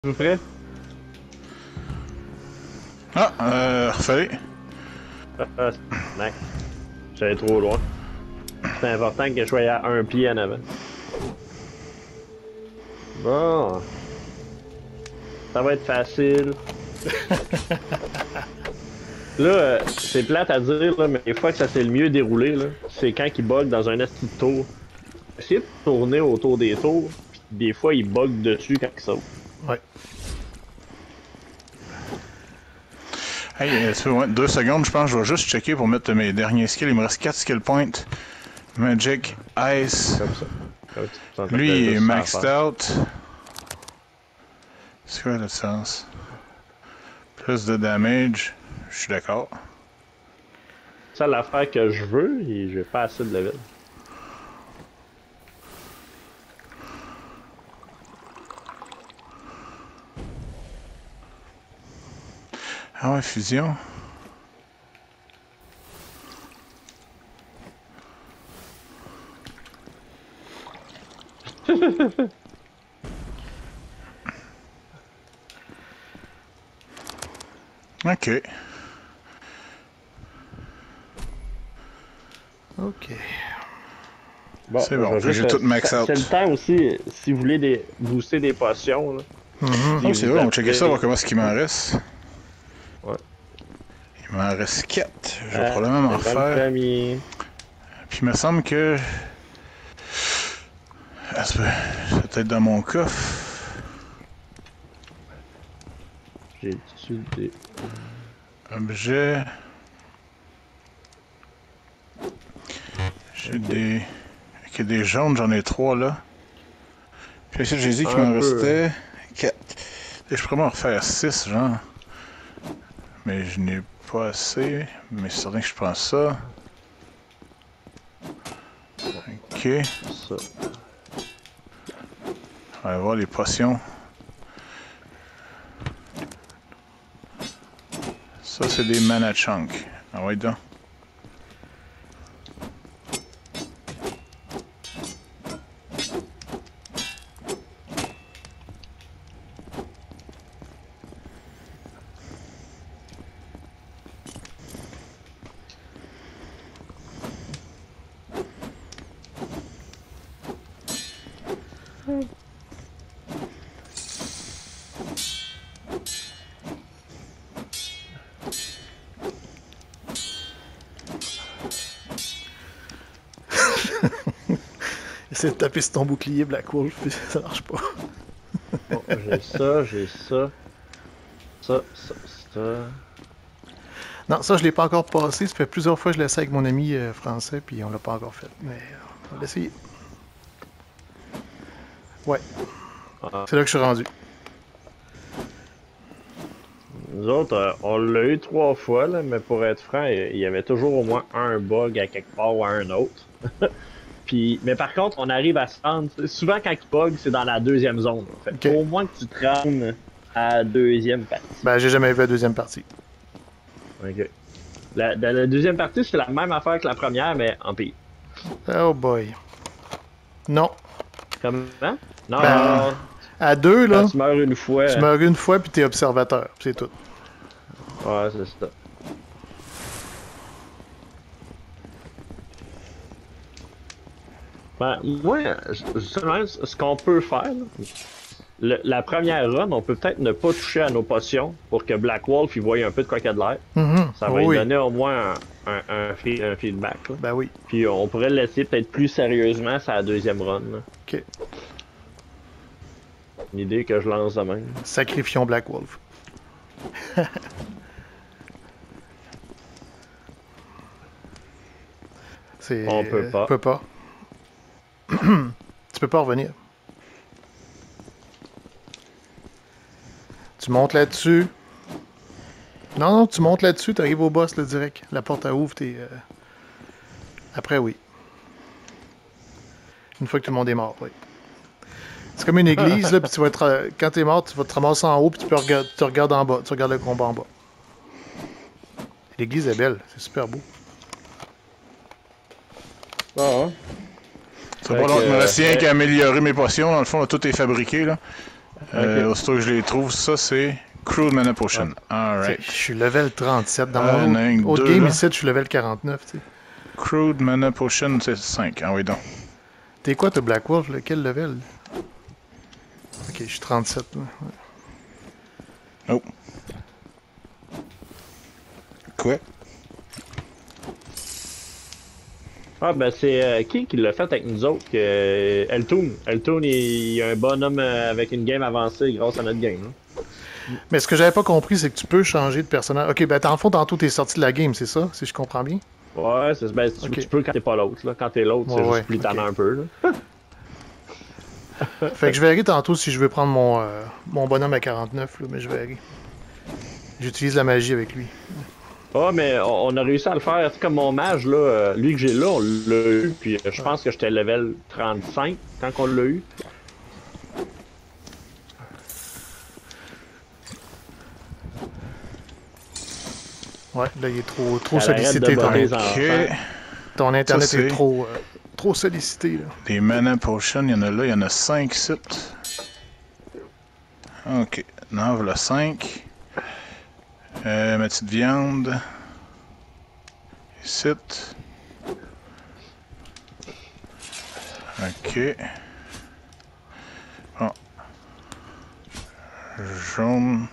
Vous prêt? Refait. Nice. J'allais trop loin. C'est important que je sois à un pied en avant. Bon. Ça va être facile. Là, c'est plate à dire, là, mais des fois que ça s'est le mieux déroulé, là, c'est quand il bug dans un esti de tour. Essayer de tourner autour des tours, puis des fois il bug dessus quand il saute. Ouais. Hey, tu peux, 2 secondes, je pense. Je vais juste checker pour mettre mes derniers skills. Il me reste 4 skill points. Magic, Ice. Comme ça. Lui, il est maxed out. C'est quoi la différence? Plus de damage. Je suis d'accord. Ça, l'affaire que je veux, et j'ai pas assez de level. Ah ouais, fusion. Ok. Ok. Bon, C'est bon, je vais j'ai juste, tout max out. c'est le temps aussi, si vous voulez booster des potions. Là. Oh, c'est vrai, on va checker ça, voir comment est-ce qu'il m'en reste. Ouais. Il m'en reste 4. Je vais probablement m'en refaire. Puis il me semble que... c'est peut-être dans mon coffre. J'ai-tu des... Objet... J'ai des... Ok, des jaunes, j'en ai 3 là. Puis ici, j'ai dit qu'il m'en restait 4. Et je pourrais m'en refaire 6, genre. Mais je n'ai pas assez. Mais c'est certain que je prends ça. Ok. Ça. On va voir les potions. Ça, c'est des mana chunks. Ah ouais, donc. Essaie de taper sur ton bouclier Black Wolf, puis ça marche pas. Bon, j'ai ça, j'ai ça. Ça. Non, ça je l'ai pas encore passé. Ça fait plusieurs fois que je l'essaie avec mon ami français, puis on l'a pas encore fait. Mais on va l'essayer. Ouais. C'est là que je suis rendu. Nous autres, on l'a eu 3 fois, là, mais pour être franc, il y avait toujours au moins un bug à quelque part ou à un autre. Puis, mais par contre, on arrive à se rendre. Souvent, quand il bug, c'est dans la deuxième zone. Fait. Okay. Au moins que tu te rendes à la deuxième partie. Ben, j'ai jamais vu la deuxième partie. Ok. La deuxième partie, c'est la même affaire que la première, mais en pire. Oh boy. Non. Comment? Non. Ben, à 2, là. Tu meurs une fois. Tu meurs une fois, puis t'es observateur. C'est tout. Ouais, c'est ça. Ben, moi, ce qu'on peut faire, la première run, on peut peut-être ne pas toucher à nos potions pour que Black Wolf il voie un peu de quoi qu'il y a de l'air. Ça va lui donner au moins un feedback. Là. Ben oui. Puis on pourrait le laisser peut-être plus sérieusement sur la deuxième run. Là. Ok. Une idée que je lance de même. Sacrifions Black Wolf. On peut pas. On peut pas. Tu peux pas revenir. Tu montes là-dessus. Non, tu montes là-dessus, tu arrives au boss là, direct. La porte à ouvre, t'es... Après, oui. Une fois que tout le monde est mort, oui. C'est comme une église, là, puis tu vas être... Quand t'es mort, tu vas te ramasser en haut, puis tu regardes en bas. Tu regardes le combat en bas. L'église est belle, c'est super beau. Ah, hein? C'est pas long, il me reste rien qu'à améliorer mes potions. Dans le fond, là, tout est fabriqué, là. Aussitôt que je les trouve, ça c'est Crude Mana Potion. Alright. Je suis level 37. Dans il y en a mon autre deux, game là. ici, je suis level 49. T'sais. Crude Mana Potion, c'est 5. Ah oui, donc. T'es quoi, t'as Black Wolf? Quel level? Ok, je suis 37. Ouais. Oh. Quoi? Ah, ben c'est qui l'a fait avec nous autres? Eltoon. Eltoon, il y a un bonhomme avec une game avancée grâce à notre game. Hein. Mais ce que j'avais pas compris, c'est que tu peux changer de personnage. Ok, ben dans le fond, tantôt, t'es sorti de la game, c'est ça? Si je comprends bien? Ouais, ben, tu peux quand t'es pas l'autre. Quand t'es l'autre, c'est juste plus tannant un peu. Là. Fait que je verrai tantôt si je veux prendre mon bonhomme à 49, là, mais je verrai. J'utilise la magie avec lui. Ah, mais on a réussi à le faire. Comme mon mage, là, lui que j'ai là, on l'a eu. Puis je pense que j'étais level 35 quand on l'a eu. Ouais, là, il est trop sollicité. Ton internet est trop sollicité. Là. Les Mana Potions, il y en a là, il y en a 5 sites. Ok, non, voilà 5. Ma petite viande. Ici. Ok. Bon. Jaune.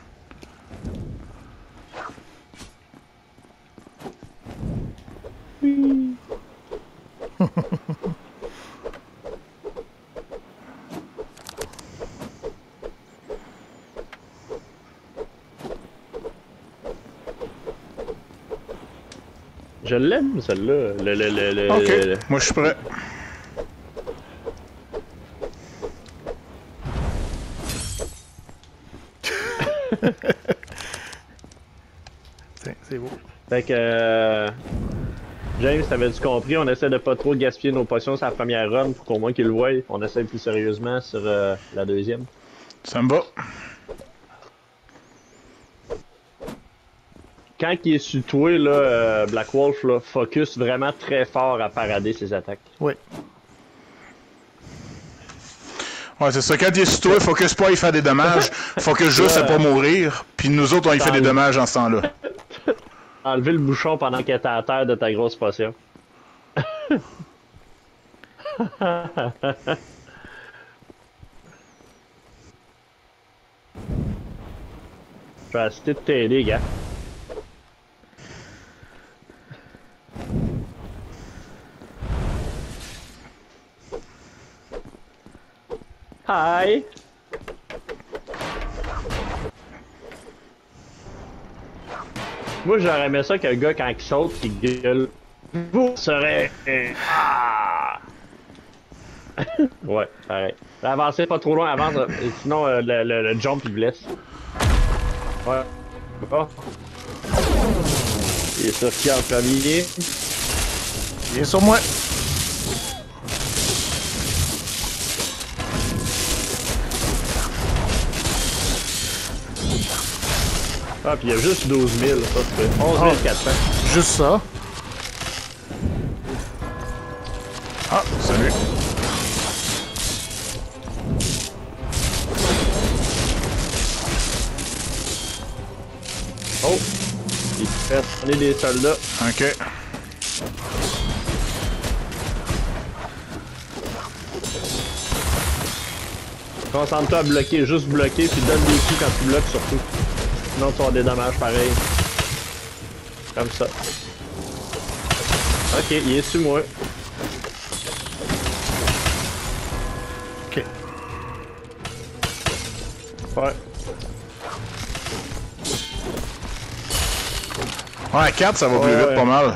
Je l'aime, celle-là. Ok, moi je suis prêt. C'est beau. Fait que... James, t'avais-tu compris? On essaie de pas trop gaspiller nos potions sur la première run pour qu'au moins qu'ils le voient. On essaie plus sérieusement sur la deuxième. Ça me va. Quand il est sur toi, là, Black Wolf, là, focus vraiment très fort à parader ses attaques. Oui. Ouais, c'est ça. Quand il est sur toi, focus pas à y faire des dommages. Focus juste à pas mourir. Puis nous autres, on y fait des dommages en ce temps-là. Enlever le bouchon pendant qu'elle était à terre de ta grosse potion. Je vais essayer de t'aider, gars. Hi! Moi, j'aurais aimé ça que le gars, quand il saute, il gueule. Vous serez. Ah! Ouais, pareil. Avancez pas trop loin, avance. Sinon, le jump, il blesse. Ouais. Oh. Il est sur qui en premier? Il est sur moi. Ah, pis il y a juste 12 000, ça fait 11 400. Juste ça. Ah, salut. Oh! Il fait tourner des soldats. Ok. Concentre-toi à bloquer, juste bloquer, puis donne des coups quand tu bloques surtout. Sinon tu vas avoir des dommages pareils. Comme ça. Ok, il est sur moi. Ok. Ouais. Ouais, 4, ça va plus vite, pas mal.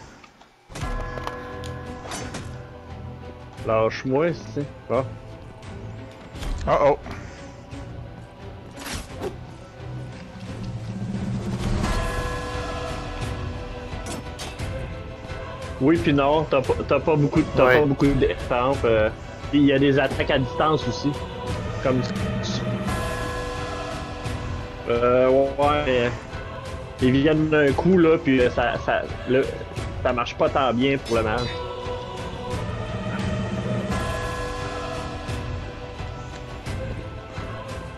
Lâche-moi, ici. Ah. Oh oh. Oui puis non, t'as pas beaucoup de défense. Il y a des attaques à distance aussi. Comme ouais, mais ils viennent d'un coup là, puis ça marche pas tant bien pour le match.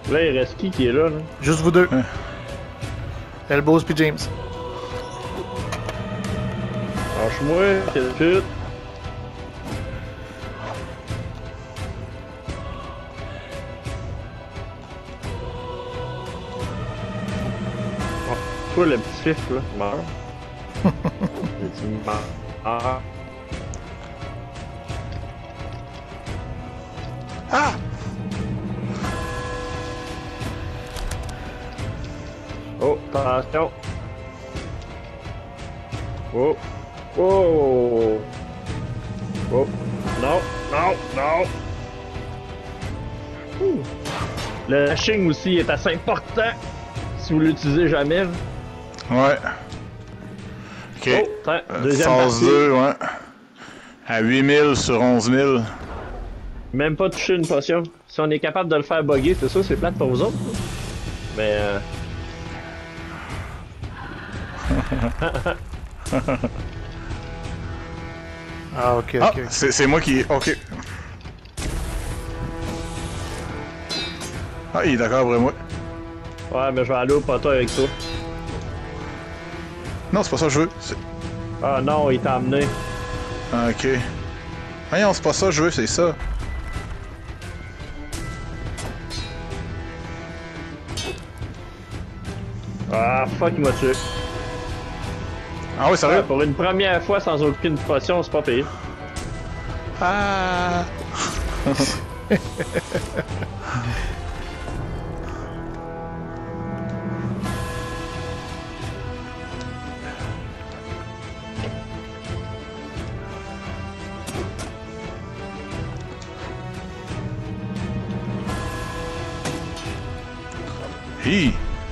Là, il reste qui est là, là? Juste vous deux. Ouais. Elbows puis James. Lâche-moi, quelle pute. Oh, toi, le petit fif, là, meurs. Tu meurs. Ah! Oh, attention. Oh. Oh. Oh. Non, non, non. Le lashing aussi est assez important si vous l'utilisez jamais. Là. Ouais. Ok. Oh, deuxième Phase partie. 2, ouais. À 8000 sur 11000. Même pas toucher une potion. Si on est capable de le faire bugger, c'est ça, c'est plate pour vous autres. Mais Ah, ok, Ah, ok. c'est moi qui... Ok. Ah, il est d'accord après moi. ouais, mais je vais aller au poteau avec toi. Non, c'est pas ça que je veux. Ah non, il t'a amené. Ah, ok. Voyons, c'est pas ça que je veux, c'est ça. Ah fuck, il m'a tué. Ah oui, sérieux? Ouais, pour une première fois sans aucune potion, c'est pas pire. Ah! Hi!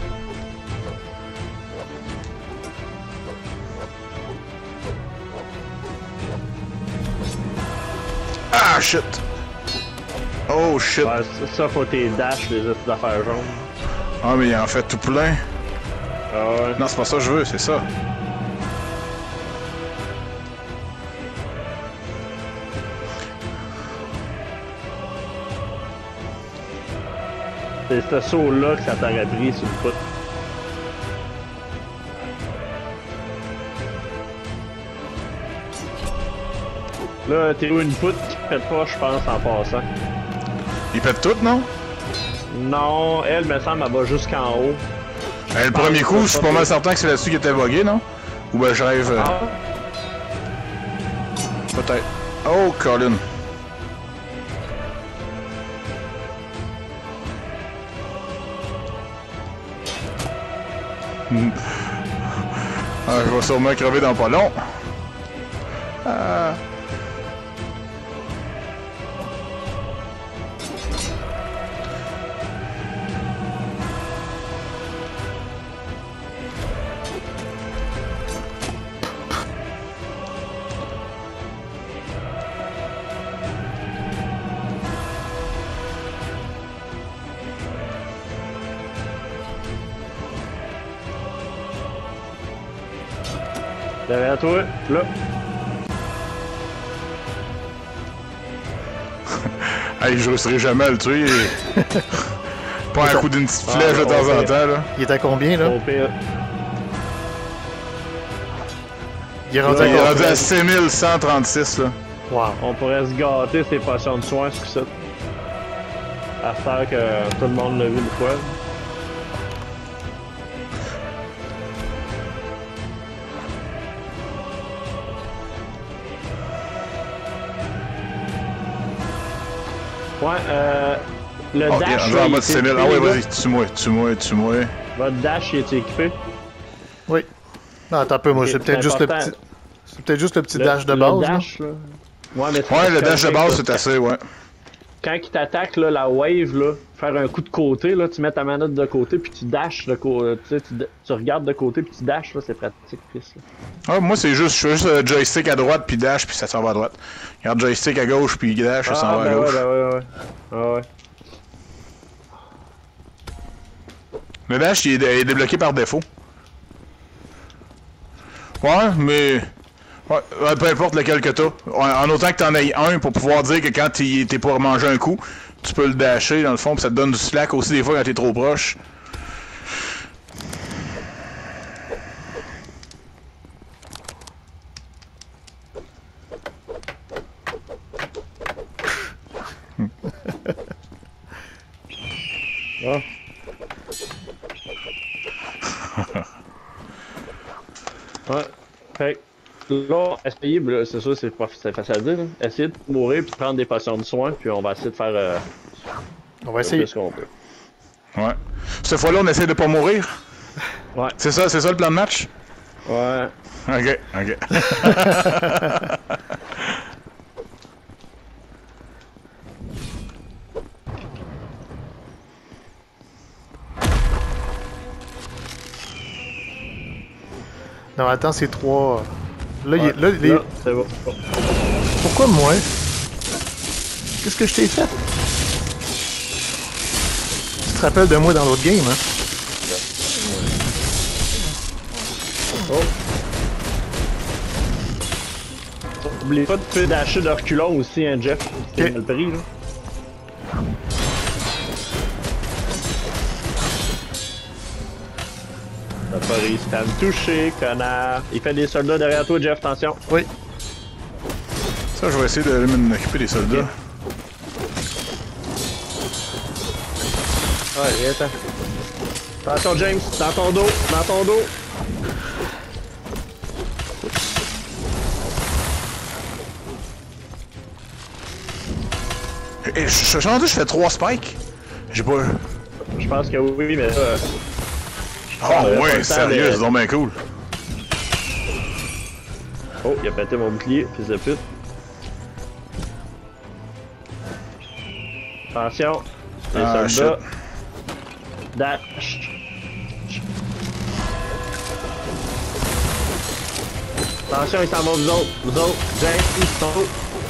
Ah, shit! Oh, shit! Ouais, ça faut tes dash, les autres affaires jaunes. Ah, mais il en fait tout plein. Ah ouais. Non, c'est pas ça que je veux, c'est ça. C'est ce saut-là que ça t'aurait pris sur le foot. Là, t'es où une poutre qui pète pas, je pense, en passant. Il pète tout, non? Non, elle, me semble, elle va jusqu'en haut. Le premier coup, je suis pas mal certain que c'est là-dessus qui était bugué, non? Ou ben je rêve. Ah, Peut-être. Oh, Colin. Ah, je vais sûrement crever dans pas long. Ah. derrière toi, là. Hey, je réussirai jamais à le tuer. Pas un coup d'une petite flèche de temps en temps, là. Il est à combien, là? Au pire. Il est rendu Il est à rendu combien? à 6136, là. Wow. On pourrait se gâter ces potions de soins sur ça. À faire que tout le monde l'a vu une fois. Ouais, le Oh, dash. il est en mode il est 6000. équipé, Ah ouais, les gars. vas-y, tue-moi. Votre dash, il est équipé? Oui. Non, attends un peu, moi, Ok, c'est peut-être juste le important. petit... C'est peut-être juste le petit dash de base, là. dash, là. Ouais, mais Ouais, le dash de base, là, c'est assez, ouais. Quand il t'attaque, là, la wave, là, faire un coup de côté, là, tu mets ta manette de côté, puis tu dashes de côté. Tu sais, tu regardes de côté, puis tu dashes, là, c'est pratique, Chris. Là. Ah, moi, c'est juste, je fais juste joystick à droite, puis dash, puis ça s'en va à droite. Regarde, joystick à gauche, puis dash, ça s'en va à ben gauche. ouais. Ah ouais. Le dash, il est débloqué par défaut. Ouais, mais Ouais, peu importe lequel que t'as. En autant que t'en aies un pour pouvoir dire que quand t'es pour manger un coup, tu peux le dasher dans le fond, pis ça te donne du slack aussi des fois quand t'es trop proche. Ah. Ouais. Fait que là, essayez, c'est sûr, c'est facile à dire. Là. Essayez de mourir puis de prendre des potions de soins, puis on va essayer de faire On va essayer. ce qu'on peut. Ouais. Cette fois-là, on essaie de pas mourir. Ouais. C'est ça le plan de match? Ouais. Ok, ok. Non, attends, c'est 3. Là, Ouais. là, c'est bon. Pourquoi moi? Qu'est-ce que je t'ai fait? Tu te rappelles de moi dans l'autre game, hein? Oh. N'oublie pas de faire dasher de reculons aussi, hein, Jeff. C'est mal pris, là. T'as pas réussi à me toucher, connard. Il fait des soldats derrière toi, Jeff, attention. Oui. Ça, je vais essayer d'aller m'occuper des soldats. Okay. Ouais, attends. Attention, James, dans ton dos, dans ton dos. Et je fais 3 spikes. J'ai pas. Je pense que oui, mais Oh ouais, sérieux, c'est donc bien cool. Oh, il a pété mon bouclier, fils de pute. Attention, les soldats. Dash. Attention, ils s'en vont, vous autres, James, ils sont où?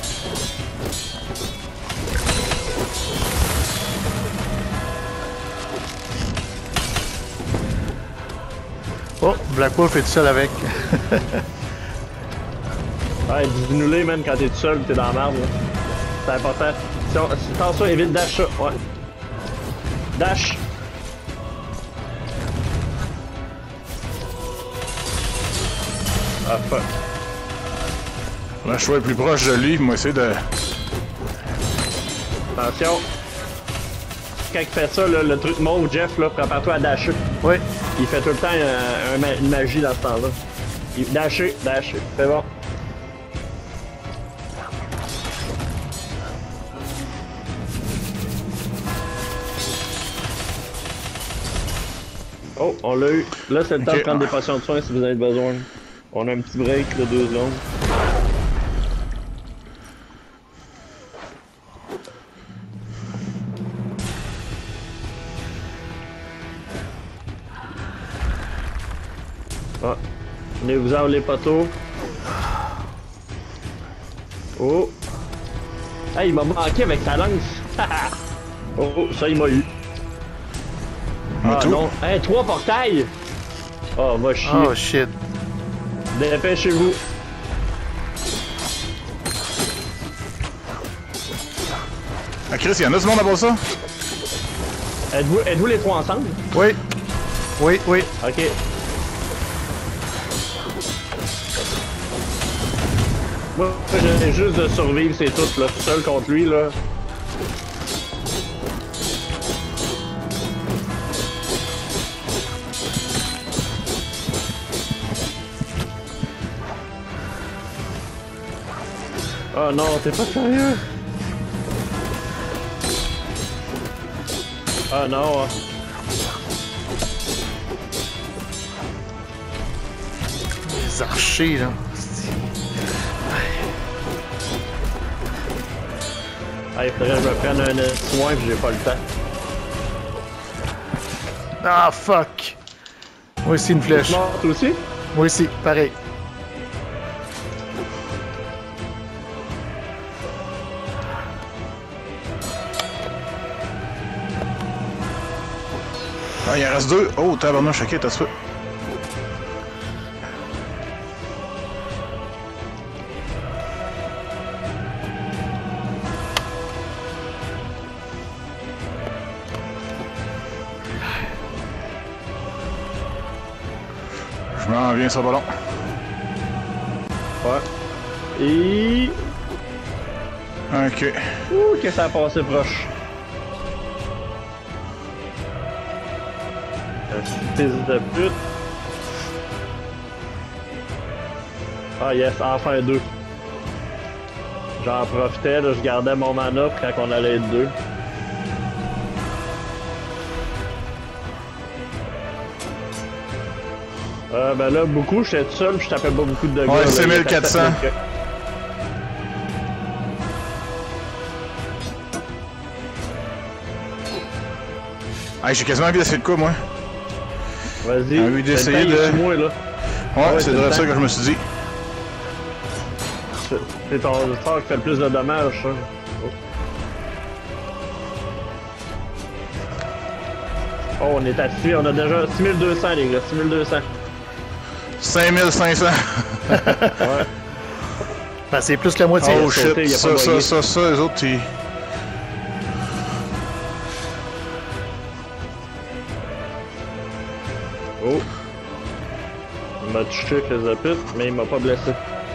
Oh, Black Wolf est tout seul avec. Ouais, dis-nous-les, man, quand t'es tout seul t'es dans la merde, là. C'est important. Attention, évite dash ça, ouais. Dash! Ah, fuck. Là, je vais être plus proche de lui, moi essayer de. Attention. Quand il fait ça, là, le truc mauve, Jeff, là, prépare-toi à dasher. Oui. Il fait tout le temps une magie dans ce temps-là. Dasher. C'est bon. Oh, on l'a eu. Là, c'est le temps de prendre des potions de soins si vous avez besoin. On a un petit break de 2 secondes. Ah. Venez-vous-en les poteaux. Oh. Ah, il m'a manqué avec sa lance. Oh, ça, il m'a eu. Ah non. Hey, 3 portails! Oh, va chier. Oh shit. Dépêchez-vous. Ah, Chris, il y en a ce monde à ça? Êtes-vous les 3 ensemble? Oui. Oui. Ok. Moi, j'ai juste de survivre, c'est tout, là. Tout seul contre lui, là. Oh non, t'es pas sérieux? Ah non. Les archers, là. Ah, il faudrait que je me prenne un soin puis j'ai pas le temps. Ah, fuck. Moi aussi, une flèche. Non, toi aussi? Moi aussi, pareil. Ah, il en reste 2. Oh, tabarnouche, ok, t'as ça. Je m'en viens sur le ballon. Ouais. Et... Ok. Ouh, que ça a passé proche. Fils de pute. Ah yes, enfin deux. J'en profitais, là, je gardais mon mana quand on allait être deux. Ben là, beaucoup, j'étais tout seul, je tapais pas beaucoup de dégâts. Ouais, c'est 1400. Ah, j'ai quasiment envie d'essayer de quoi, moi? Vas-y. J'ai envie d'essayer de... Moi, là. Ouais, c'est de ça que je me suis dit. C'est ton sort qui fait le plus de dommages, ça. Oh, on est à 6, on a déjà 6200, les gars, 6200. 5500. Ouais. Ben, c'est plus que la moitié. Oh shit, ça, les autres, ils... Oh. Il m'a touché, fils de pute, mais il m'a pas blessé.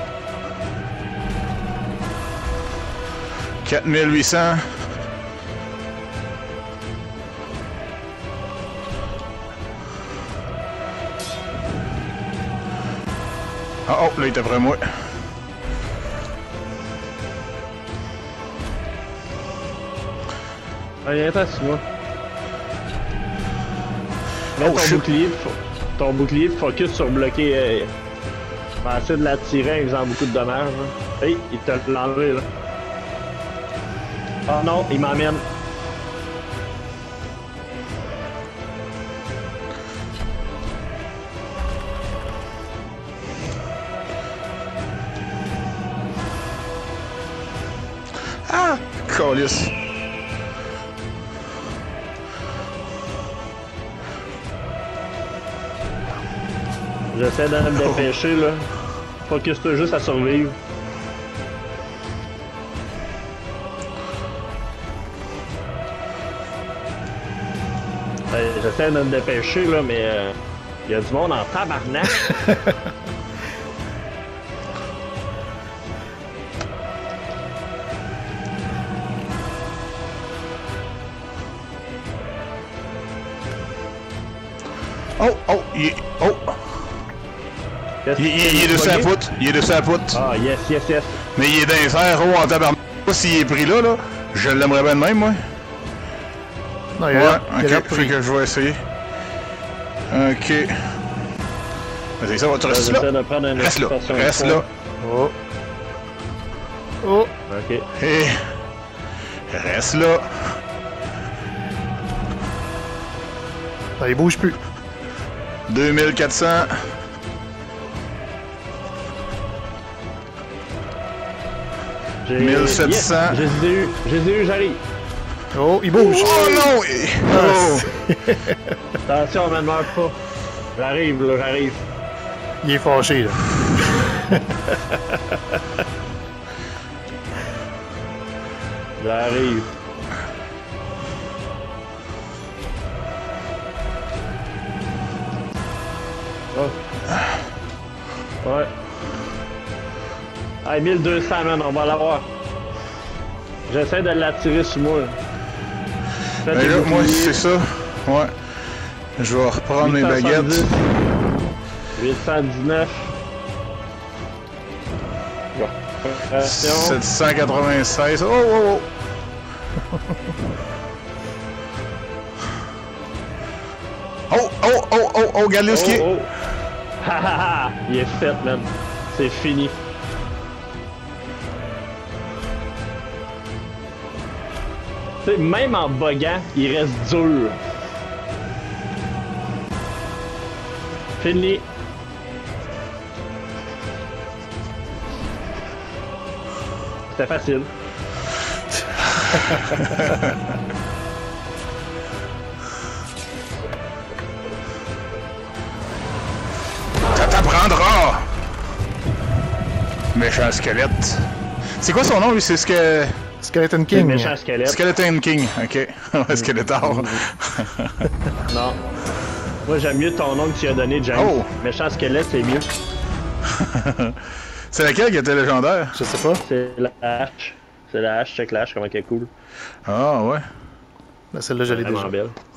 4800. Oh, là, il était après moi. Allez, attends, c'est moi. Mets ton bouclier focus sur bloquer. On va essayer de l'attirer en faisant beaucoup de dommages. Hein. Hey, il t'a l'enlevé là. Oh non, il m'emmène. Ah! Calice. J'essaie de me dépêcher là. Focus-toi juste à survivre. J'essaie de me dépêcher là, mais y a du monde en tabarnak. Oh, oh, oh! Il est de sa poutre, il est de sa poutre. Ah, yes, yes, yes. Mais il est dans les airs, oh, en tabarnak. Pas s'il est pris là, je l'aimerais bien de même, moi. Non, ouais, ok, fait que je vais essayer. Ok. Vas-y, ça va, tu restes là. Reste là, reste là. Oh. Oh. Ok. Hé. Reste là. Ça, il bouge plus. 2400. J'ai 1700. Yes, je les ai eu, j'arrive. Oh, il bouge. Oh non! Oh. Attention, on ne meurt pas. J'arrive, là, j'arrive. Il est fâché, là. J'arrive. Oh. Ouais. Ah, 1200, man, on va l'avoir. J'essaie de l'attirer sur moi. Mais là, moi, c'est ça. Ouais. Je vais reprendre mes baguettes. 819. 796. Oh, oh, oh. Oh, oh, oh, oh, oh, regarde ce qui est. Hahaha, il est fait, man. C'est fini. Tu sais, même en buguant, il reste dur. Fini. C'était facile. Ça t'apprendra! Méchant squelette. C'est quoi son nom, lui? C'est ce que... Skeleton King. Méchant squelette. Skeleton King, ok. Ouais, Skeletor. Non. Moi, j'aime mieux ton nom que tu as donné, James. Oh! Méchant squelette, c'est mieux. C'est laquelle qui était légendaire? Je sais pas. C'est la hache. C'est la hache, check la hache, comment elle est cool. Ah, ouais. Ben, celle-là, je l'ai Vraiment déjà. belle.